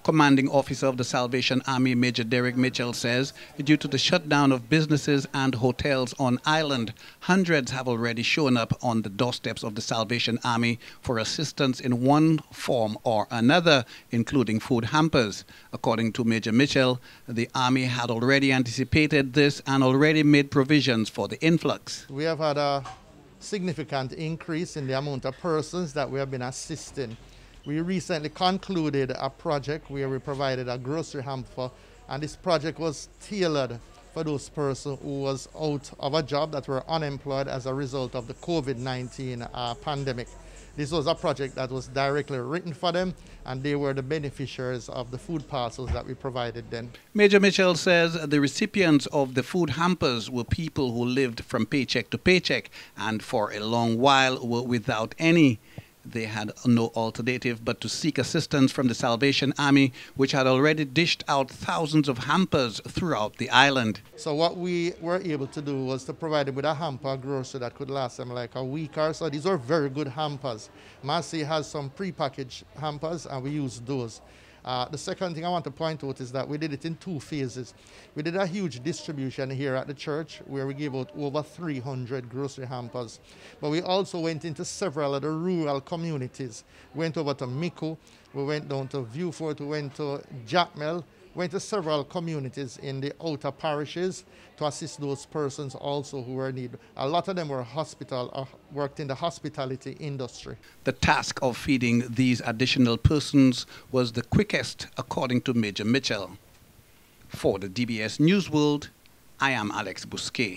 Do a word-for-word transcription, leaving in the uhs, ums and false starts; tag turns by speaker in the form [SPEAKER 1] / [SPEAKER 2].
[SPEAKER 1] Commanding Officer of the Salvation Army, Major Derrick Mitchell, says due to the shutdown of businesses and hotels on island, hundreds have already shown up on the doorsteps of the Salvation Army for assistance in one form or another, including food hampers. According to Major Mitchell, the Army had already anticipated this and already made provisions for the influx.
[SPEAKER 2] We have had a significant increase in the amount of persons that we have been assisting. We recently concluded a project where we provided a grocery hamper, and this project was tailored for those persons who was out of a job, that were unemployed as a result of the COVID nineteen uh, pandemic. This was a project that was directly written for them, and they were the beneficiaries of the food parcels that we provided them.
[SPEAKER 1] Major Mitchell says the recipients of the food hampers were people who lived from paycheck to paycheck and for a long while were without any. They had no alternative but to seek assistance from the Salvation Army, which had already dished out thousands of hampers throughout the island.
[SPEAKER 2] So what we were able to do was to provide them with a hamper grocery that could last them like a week or so. These are very good hampers. Massey has some pre-packaged hampers, and we use those. Uh, the second thing I want to point out is that we did it in two phases. We did a huge distribution here at the church where we gave out over three hundred grocery hampers. But we also went into several of the rural communities. We went over to Miku, we went down to Viewfort, we went to Jacmel, went to several communities in the outer parishes to assist those persons also who were in need. A lot of them were hospital, uh, worked in the hospitality industry.
[SPEAKER 1] The task of feeding these additional persons was the quickest, according to Major Mitchell. For the D B S News World, I am Alex Bousquet.